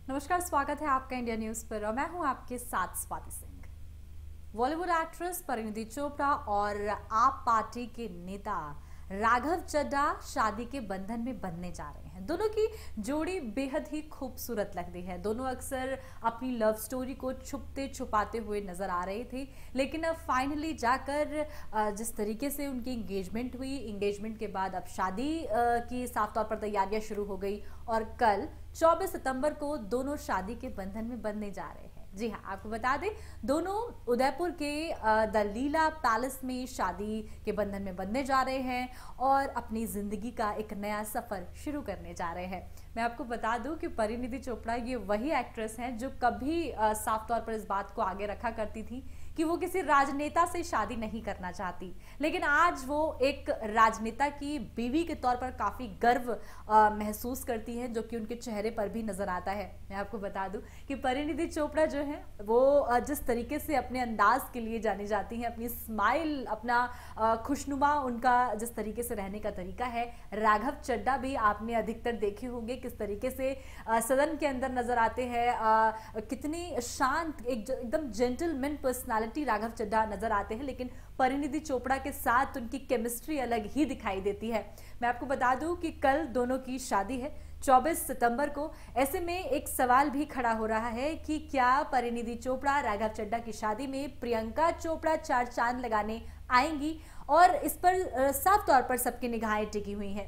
नमस्कार, स्वागत है आपका इंडिया न्यूज पर और मैं हूं आपके साथ स्वाति सिंह। बॉलीवुड एक्ट्रेस परिणीति चोपड़ा और आप पार्टी के नेता राघव चड्ढा शादी के बंधन में बंधने जा रहे हैं। दोनों की जोड़ी बेहद ही खूबसूरत लग रही है। दोनों अक्सर अपनी लव स्टोरी को छुपते छुपाते हुए नजर आ रहे थे, लेकिन अब फाइनली जाकर जिस तरीके से उनकी एंगेजमेंट हुई, एंगेजमेंट के बाद अब शादी की साफ तौर पर तैयारियां शुरू हो गई और कल 24 सितंबर को दोनों शादी के बंधन में बंधने जा रहे हैं। जी हाँ, आपको बता दें, दोनों उदयपुर के द लीला पैलेस में शादी के बंधन में बंधने जा रहे हैं और अपनी जिंदगी का एक नया सफर शुरू करने जा रहे हैं। मैं आपको बता दूं कि परिणीति चोपड़ा ये वही एक्ट्रेस हैं जो कभी साफ तौर पर इस बात को आगे रखा करती थी कि वो किसी राजनेता से शादी नहीं करना चाहती, लेकिन आज वो एक राजनेता की बीवी के तौर पर काफी गर्व महसूस करती हैं, जो कि उनके चेहरे पर भी नजर आता है। मैं आपको बता दूं कि परिणीति चोपड़ा जो है वो जिस तरीके से अपने अंदाज के लिए जानी जाती हैं, अपनी स्माइल, अपना खुशनुमा उनका जिस तरीके से रहने का तरीका है। राघव चड्ढा भी आपने अधिकतर देखे होंगे किस तरीके से सदन के अंदर नजर आते हैं, कितनी शांत एकदम जेंटलमैन पर्सनालिटी राघव चड्ढा नजर आते हैं, लेकिन परिणीति चोपड़ा के साथ उनकी केमिस्ट्री अलग ही दिखाई देती है। मैं आपको बता दूं कि कल दोनों की शादी है 24 सितंबर को। ऐसे में एक सवाल भी खड़ा हो रहा है कि क्या परिणीति चोपड़ा राघव चड्ढा की शादी में प्रियंका चोपड़ा चार चांद लगाने आएंगी, और इस पर साफ तौर पर सबकी निगाहें टिकी हुई हैं।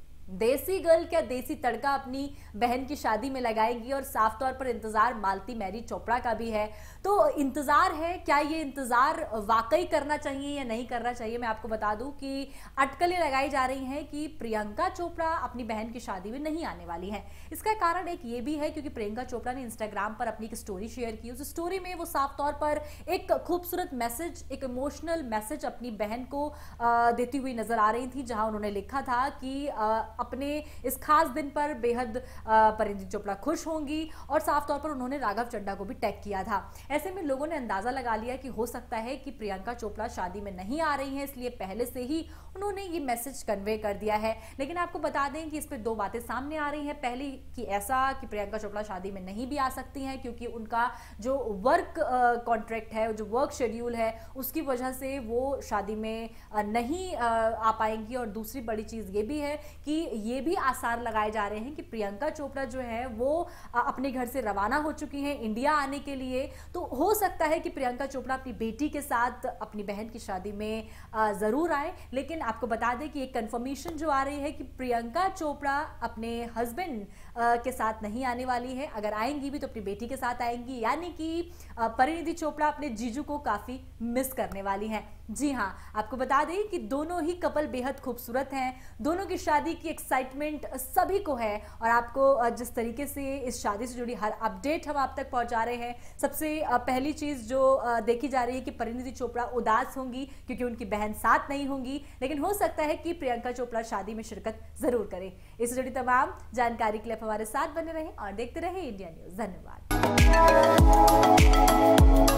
देसी गर्ल क्या देसी तड़का अपनी बहन की शादी में लगाएगी, और साफ तौर पर इंतजार मालती मैरी चोपड़ा का भी है। तो इंतजार है, क्या ये इंतजार वाकई करना चाहिए या नहीं करना चाहिए? मैं आपको बता दूं कि अटकलें लगाई जा रही हैं कि प्रियंका चोपड़ा अपनी बहन की शादी में नहीं आने वाली है। इसका कारण एक ये भी है क्योंकि प्रियंका चोपड़ा ने इंस्टाग्राम पर अपनी एक स्टोरी शेयर की। उस स्टोरी में वो साफ तौर पर एक खूबसूरत मैसेज, एक इमोशनल मैसेज अपनी बहन को देती हुई नजर आ रही थी, जहां उन्होंने लिखा था कि अपने इस खास दिन पर बेहद परिणीति चोपड़ा खुश होंगी, और साफ तौर पर उन्होंने राघव चड्ढा को भी टैग किया था। ऐसे में लोगों ने अंदाजा लगा लिया कि हो सकता है कि प्रियंका चोपड़ा शादी में नहीं आ रही हैं, इसलिए पहले से ही उन्होंने ये मैसेज कन्वे कर दिया है। लेकिन आपको बता दें कि इस पर दो बातें सामने आ रही हैं। पहली कि ऐसा कि प्रियंका चोपड़ा शादी में नहीं भी आ सकती हैं, क्योंकि उनका जो वर्क कॉन्ट्रैक्ट है, जो वर्क शेड्यूल है, उसकी वजह से वो शादी में नहीं आ पाएंगी। और दूसरी बड़ी चीज ये भी है कि ये भी आसार लगाए जा रहे हैं कि प्रियंका चोपड़ा जो है वो अपने घर से रवाना हो चुकी हैं इंडिया आने के लिए। तो हो सकता है कि प्रियंका चोपड़ा अपनी बेटी के साथ अपनी बहन की शादी में जरूर आए। लेकिन आपको बता दें कि एक कंफर्मेशन जो आ रही है कि प्रियंका चोपड़ा अपने हस्बैंड के साथ नहीं आने वाली है। अगर आएंगी भी तो अपनी बेटी के साथ आएंगी, यानी कि परिणीति चोपड़ा अपने जीजू को काफी मिस करने वाली हैं। जी हाँ, आपको बता दें कि दोनों ही कपल बेहद खूबसूरत हैं। दोनों की शादी की एक्साइटमेंट सभी को है, और आपको जिस तरीके से इस शादी से जुड़ी हर अपडेट हम आप तक पहुंचा रहे हैं। सबसे पहली चीज जो देखी जा रही है कि परिणीति चोपड़ा उदास होंगी क्योंकि उनकी बहन साथ नहीं होंगी, लेकिन हो सकता है कि प्रियंका चोपड़ा शादी में शिरकत जरूर करें। इससे जुड़ी तमाम जानकारी के लिए हमारे साथ बने रहें और देखते रहें इंडिया न्यूज। धन्यवाद।